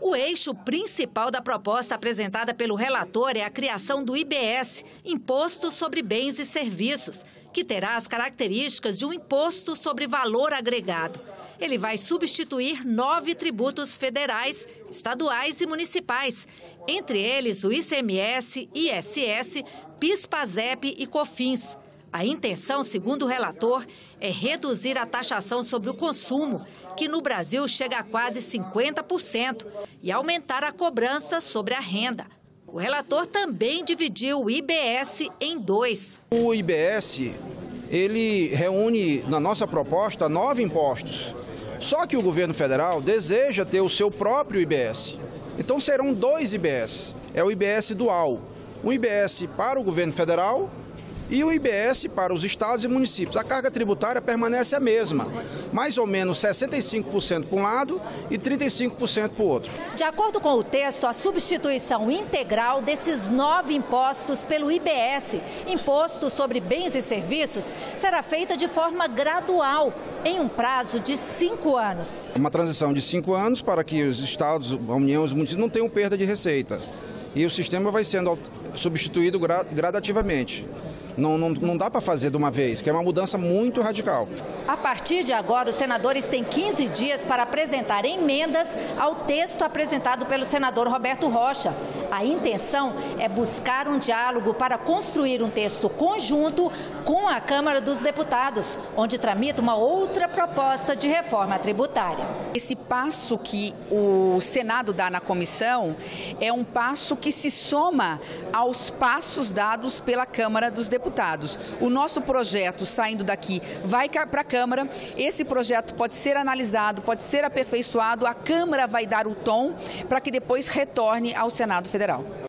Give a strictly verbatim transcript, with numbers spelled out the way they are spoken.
O eixo principal da proposta apresentada pelo relator é a criação do I B S, Imposto sobre Bens e Serviços, que terá as características de um imposto sobre valor agregado. Ele vai substituir nove tributos federais, estaduais e municipais, entre eles o I C M S, I S S, PIS, PASEP e COFINS. A intenção, segundo o relator, é reduzir a taxação sobre o consumo, que no Brasil chega a quase cinquenta por cento, e aumentar a cobrança sobre a renda. O relator também dividiu o I B S em dois. O I B S, ele reúne, na nossa proposta, nove impostos. Só que o governo federal deseja ter o seu próprio I B S. Então serão dois I B S. É o I B S dual. Um I B S para o governo federal e o I B S para os estados e municípios. A carga tributária permanece a mesma, mais ou menos sessenta e cinco por cento para um lado e trinta e cinco por cento para o outro. De acordo com o texto, a substituição integral desses nove impostos pelo I B S, Imposto sobre Bens e Serviços, será feita de forma gradual, em um prazo de cinco anos. Uma transição de cinco anos para que os estados, a União e os municípios não tenham perda de receita. E o sistema vai sendo substituído gradativamente. Não, não, não dá para fazer de uma vez, que é uma mudança muito radical. A partir de agora, os senadores têm quinze dias para apresentar emendas ao texto apresentado pelo senador Roberto Rocha. A intenção é buscar um diálogo para construir um texto conjunto com a Câmara dos Deputados, onde tramita uma outra proposta de reforma tributária. Esse passo que o Senado dá na comissão é um passo que se soma aos passos dados pela Câmara dos Deputados. O nosso projeto, saindo daqui, vai para a Câmara. Esse projeto pode ser analisado, pode ser aperfeiçoado. A Câmara vai dar o tom para que depois retorne ao Senado Federal.